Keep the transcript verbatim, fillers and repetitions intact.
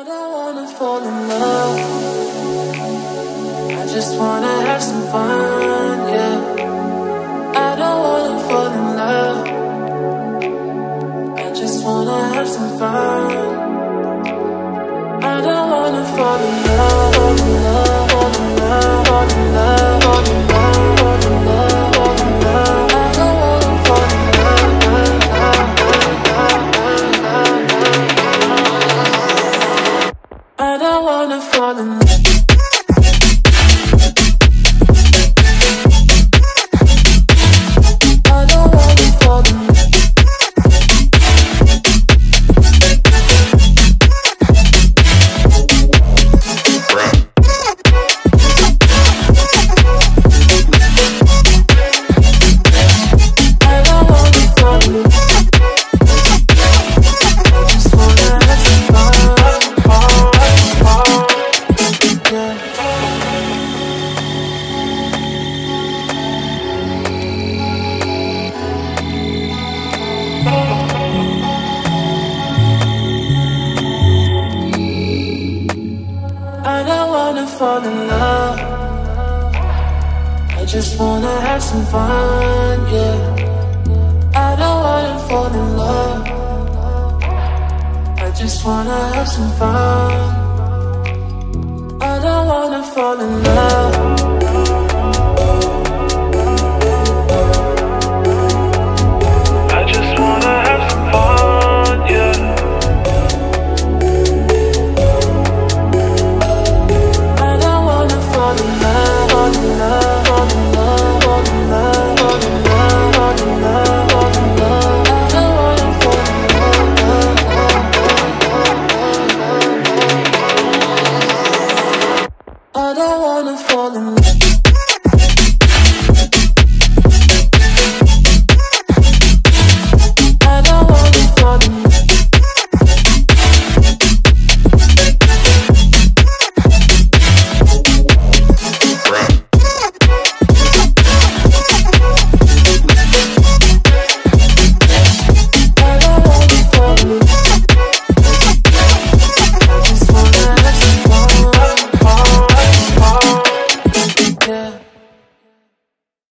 I don't wanna fall in love. I just wanna have some fun, yeah. I don't wanna fall in love. I just wanna have some fun. I don't wanna fall in love, fall in love, fall in love, fall in love, fall in love, fall in love, fall in love. I don't wanna fall in love, love, love, love, love, love, love. I don't wanna fall in love. I don't wanna fall in love. I just wanna have some fun, yeah. I don't wanna fall in love. I just wanna have some fun. I don't wanna fall in love. I just wanna have some fun, yeah. I don't wanna fall in love.